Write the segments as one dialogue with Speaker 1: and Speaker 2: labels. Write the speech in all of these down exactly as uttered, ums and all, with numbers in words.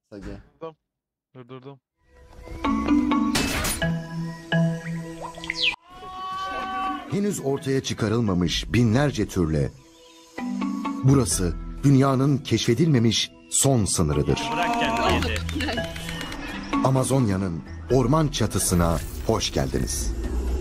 Speaker 1: Sage.
Speaker 2: Durdurdum.
Speaker 3: Henüz ortaya çıkarılmamış binlerce türle burası dünyanın keşfedilmemiş son sınırıdır.
Speaker 4: Bırak kendini yedi.
Speaker 3: Amazonya'nın orman çatısına hoş geldiniz.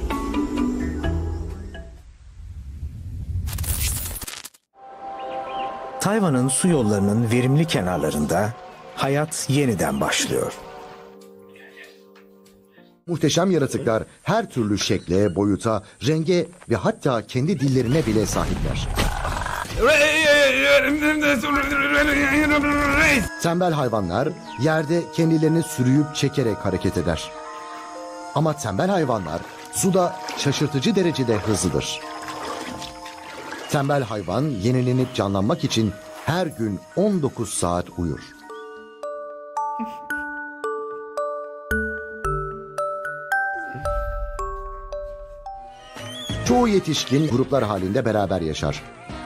Speaker 5: Tayvan'ın su yollarının verimli kenarlarında hayat yeniden başlıyor.
Speaker 3: Muhteşem yaratıklar her türlü şekle, boyuta, renge ve hatta kendi dillerine bile sahipler. Tembel hayvanlar yerde kendilerini sürüyüp çekerek hareket eder. Ama tembel hayvanlar suda şaşırtıcı derecede hızlıdır. Tembel hayvan yenilenip canlanmak için her gün on dokuz saat uyur. Çoğu yetişkin gruplar halinde beraber yaşar.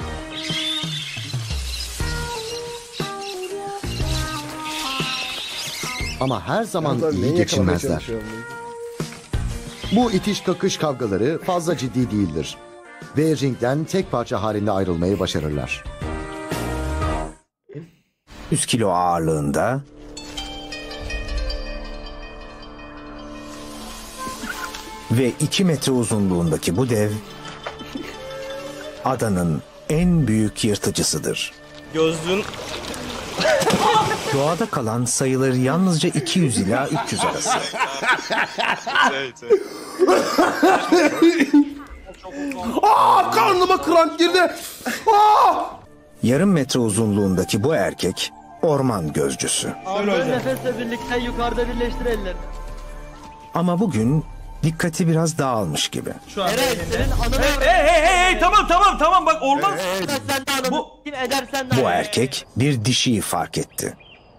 Speaker 3: Ama her zaman iyi geçinmezler. Bu itiş kakış kavgaları fazla ciddi değildir. Ve ringden tek parça halinde ayrılmayı başarırlar.
Speaker 5: yüz kilo ağırlığında ve iki metre uzunluğundaki bu dev adanın en büyük yırtıcısıdır.
Speaker 4: Gözlüğün
Speaker 5: Doğada kalan sayıları yalnızca iki yüz ila üç yüz arası.
Speaker 1: Aa, karnıma kramp girdi. Aa!
Speaker 5: Yarım metre uzunluğundaki bu erkek orman gözcüsü.
Speaker 6: Aldığın nefesle birlikte yukarıda birleştir ellerini.
Speaker 5: Ama bugün dikkati biraz dağılmış gibi.
Speaker 6: Eray senin anını
Speaker 4: Hey hey hey hey tamam tamam tamam bak olmaz.
Speaker 6: sen de anını
Speaker 4: Bu-
Speaker 6: kim edersen de
Speaker 5: Bu erkek bir dişiyi fark etti.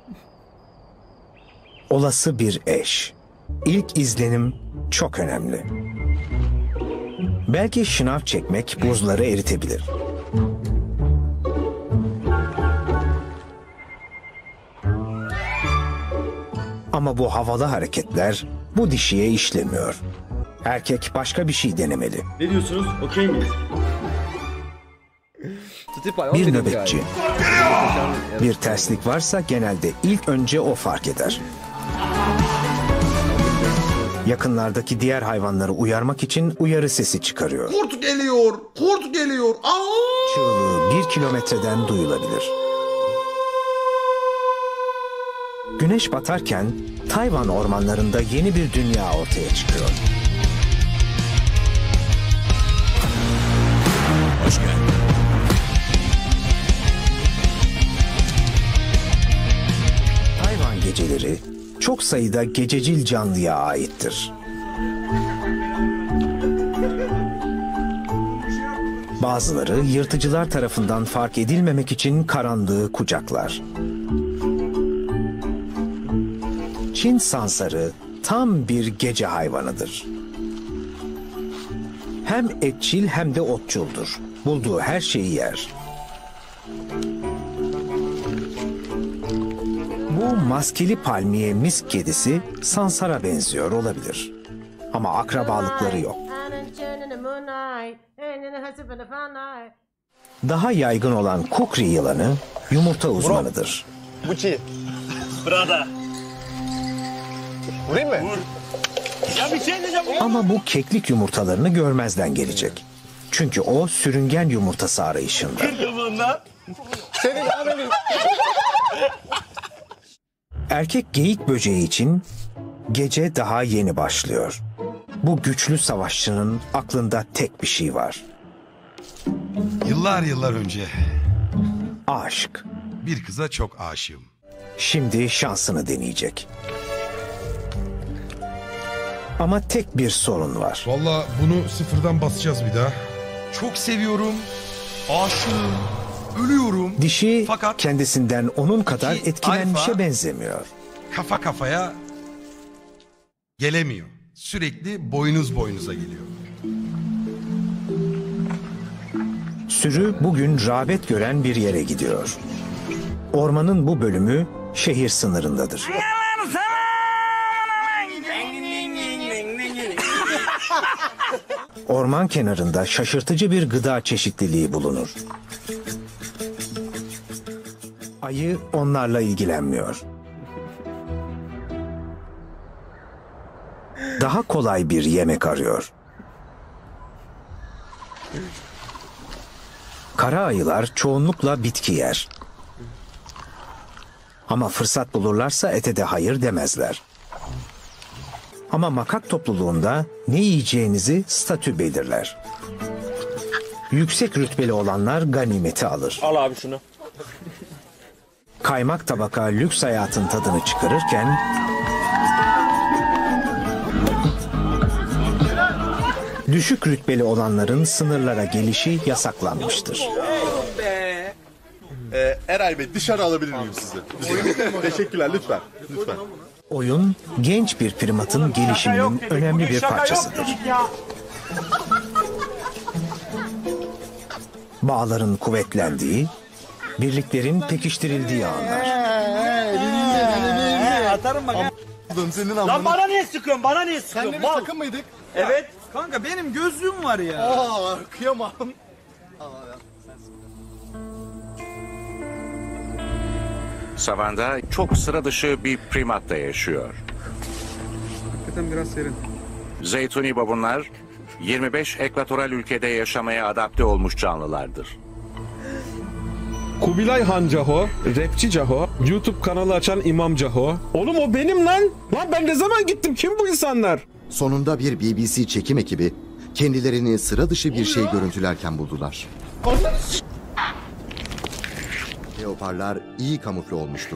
Speaker 5: Olası bir eş. İlk izlenim çok önemli. Belki şınav çekmek buzları eritebilir. Ama bu havalı hareketler bu dişiye işlemiyor. Erkek başka bir şey denemeli.
Speaker 7: Ne diyorsunuz? Okey miyiz?
Speaker 5: Bir nöbetçi. Bir terslik varsa genelde ilk önce o fark eder. Yakınlardaki diğer hayvanları uyarmak için uyarı sesi çıkarıyor.
Speaker 1: Kurt geliyor. Kurt geliyor. Aa!
Speaker 5: Çığlığı bir kilometreden duyulabilir. Güneş batarken Tayvan ormanlarında yeni bir dünya ortaya çıkıyor.
Speaker 8: Hoş geldin.
Speaker 5: Tayvan geceleri çok sayıda gececil canlıya aittir. Bazıları yırtıcılar tarafından fark edilmemek için karanlığı kucaklar. Çin sansarı tam bir gece hayvanıdır. Hem etçil hem de otçuldur. Bulduğu her şeyi yer. Bu maskeli palmiye misk kedisi sansara benziyor olabilir. Ama akrabalıkları yok. Daha yaygın olan kukri yılanı yumurta uzmanıdır.
Speaker 4: Brada.
Speaker 1: Vurayım mı?
Speaker 4: Ya bir şey diyeceğim.
Speaker 5: Ama bu keklik yumurtalarını görmezden gelecek. Çünkü o sürüngen yumurtası arayışında.
Speaker 4: Kırgınlığından.
Speaker 1: Senin ananı.
Speaker 5: Erkek geyik böceği için gece daha yeni başlıyor. Bu güçlü savaşçının aklında tek bir şey var.
Speaker 8: Yıllar yıllar önce
Speaker 5: Aşk.
Speaker 8: bir kıza çok aşığım.
Speaker 5: Şimdi şansını deneyecek. Ama tek bir sorun var.
Speaker 8: Vallahi bunu sıfırdan basacağız bir daha. Çok seviyorum. Aşığım. Ölüyorum.
Speaker 5: Dişi
Speaker 8: Fakat
Speaker 5: kendisinden onun kadar
Speaker 8: iki
Speaker 5: etkilenmişe
Speaker 8: alfa-
Speaker 5: benzemiyor.
Speaker 8: Kafa kafaya gelemiyor. Sürekli boynuz boynuza geliyor.
Speaker 5: Sürü bugün rağbet gören bir yere gidiyor. Ormanın bu bölümü şehir sınırındadır. Orman kenarında şaşırtıcı bir gıda çeşitliliği bulunur. Ayı onlarla ilgilenmiyor. Daha kolay bir yemek arıyor. Kara ayılar çoğunlukla bitki yer. Ama fırsat bulurlarsa ete de hayır demezler. Ama makak topluluğunda ne yiyeceğinizi statü belirler. Yüksek rütbeli olanlar ganimeti alır.
Speaker 4: Al abi şunu.
Speaker 5: Kaymak tabaka lüks hayatın tadını çıkarırken düşük rütbeli olanların sınırlara gelişi yasaklanmıştır.
Speaker 7: Ee, Eray Bey dışarı alabilir miyim sizi? Teşekkürler lütfen. Lütfen.
Speaker 5: Oyun genç bir primatın gelişiminin önemli bir parçasıdır. Bağların kuvvetlendiği, birliklerin pekiştirildiği anlar.
Speaker 4: Atarım bak.
Speaker 7: Senin
Speaker 4: Lan
Speaker 7: amına.
Speaker 4: bana niye sıkıyorsun? Bana niye sıkıyorsun?
Speaker 7: Senle bir
Speaker 4: Mal.
Speaker 7: takım mıydık?
Speaker 4: Evet.
Speaker 9: Kanka benim gözlüğüm var ya.
Speaker 7: Aa kıyamam.
Speaker 10: Savanda çok sıra dışı bir primatta yaşıyor.
Speaker 9: Hakikaten biraz serin.
Speaker 10: Zeytuni babunlar yirmi beş ekvatoral ülkede yaşamaya adapte olmuş canlılardır.
Speaker 1: Kubilay Han Caho, rapçi Caho, YouTube kanalı açan İmam Caho. Oğlum o benim lan. Lan ben ne zaman gittim? Kim bu insanlar?
Speaker 3: Sonunda bir B B C çekim ekibi kendilerini sıra dışı bir şey görüntülerken buldular. Leoparlar iyi kamufle olmuştur.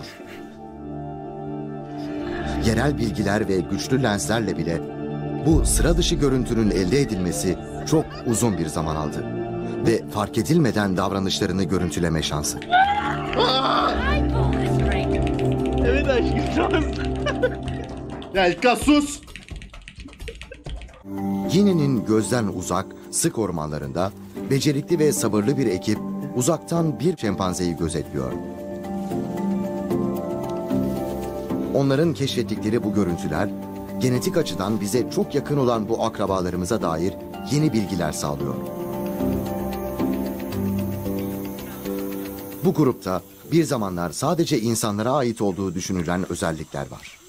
Speaker 3: Yerel bilgiler ve güçlü lenslerle bile bu sıra dışı görüntünün elde edilmesi çok uzun bir zaman aldı. Ve fark edilmeden davranışlarını görüntüleme şansı.
Speaker 4: Evet aşkım şans.
Speaker 7: Ya İlkan sus.
Speaker 3: Gine'nin gözden uzak, sık ormanlarında becerikli ve sabırlı bir ekip uzaktan bir şempanzeyi gözetliyor. Onların keşfettikleri bu görüntüler, genetik açıdan bize çok yakın olan bu akrabalarımıza dair yeni bilgiler sağlıyor. Bu grupta bir zamanlar sadece insanlara ait olduğu düşünülen özellikler var.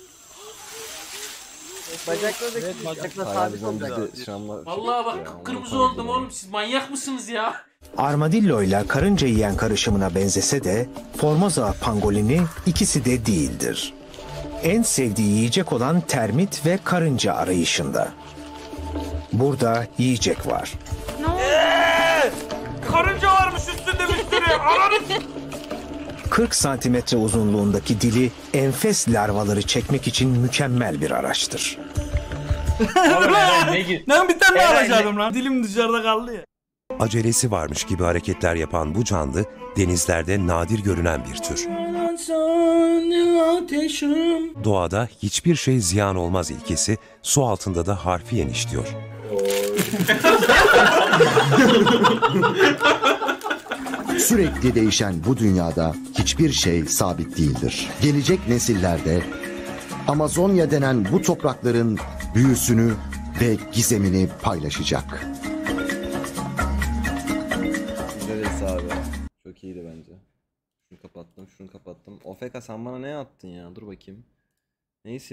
Speaker 6: Bacaklardaki bacakla sabit olacak.
Speaker 11: Vallahi bak kıpkırmızı oldum oğlum, siz manyak mısınız ya?
Speaker 5: Armadillo ile karınca yiyen karışımına benzese de Formosa pangolini ikisi de değildir. En sevdiği yiyecek olan termit ve karınca arayışında. Burada yiyecek var.
Speaker 4: Eee! Karınca varmış üstünde bir sürü. Ananı.
Speaker 5: kırk santimetre uzunluğundaki dili enfes larvaları çekmek için mükemmel bir araçtır.
Speaker 9: Ben bir tane daha alacaktım lan. Dilim dışarıda kaldı ya.
Speaker 12: Acelesi varmış gibi hareketler yapan bu canlı denizlerde nadir görünen bir tür. Doğada hiçbir şey ziyan olmaz ilkesi su altında da harfiyen işliyor.
Speaker 3: Sürekli değişen bu dünyada hiçbir şey sabit değildir. Gelecek nesillerde Amazonya denen bu toprakların büyüsünü ve gizemini paylaşacak.
Speaker 13: Neresi abi? Çok iyiydi bence. Şunu kapattım, şunu kapattım. Ofeka sen bana ne attın ya? Dur bakayım. Neyse.